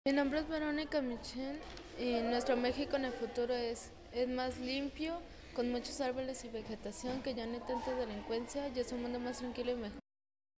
Mi nombre es Verónica Michel y nuestro México en el futuro es más limpio, con muchos árboles y vegetación, que ya no hay tanta delincuencia y es un mundo más tranquilo y mejor.